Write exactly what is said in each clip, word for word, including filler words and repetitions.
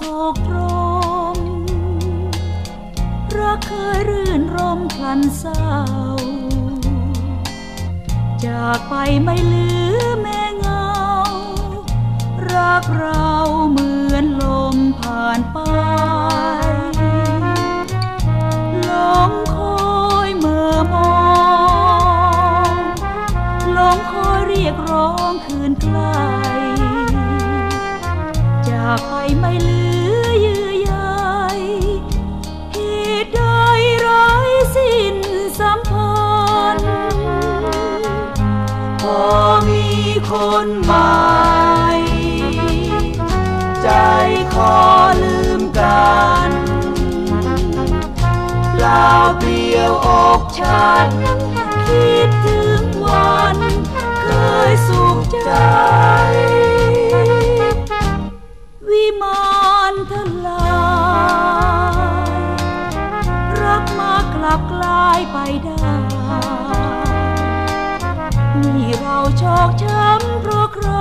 กรมรักเคยรื่นรมพลันเศร้าจากไปไม่เหลือแม้เงารักเราเหมือนลมผ่านไปหลงคอยเมื่อมองหลงคอยเรียกร้องคืนใกล้จากไปไม่เหลือเยื่อใยเหตุใดไร้สิ้นสัมพันธ์พอมีคนใหม่ใจขอลืมกันเปล่าเปลี่ยวอกฉันคิดถึงวันเคยสุขใจวิมานทลายรักมากลับกลายไปได้นี่เราโชคช้ำเพราะใคร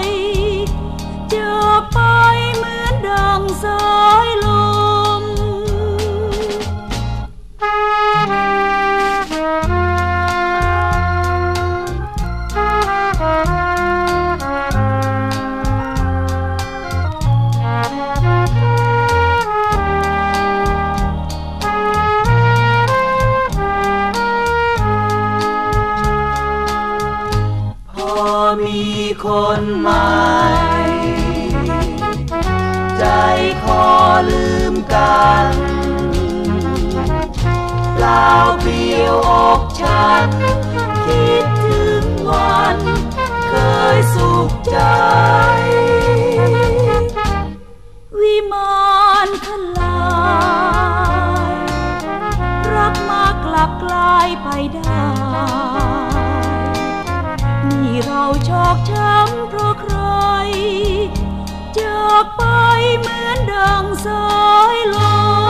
จากไปเหมือนดังสายลมพอมีคนใหม่ใจขอลืมกันเปล่าเปลี่ยวอกฉันคิดถึงวันเคยสุขใจวิมานทลายรักมากลับกลายไปได้นี่เราโชคช้ำเพราะใครจากไปเหมือนดังสายลม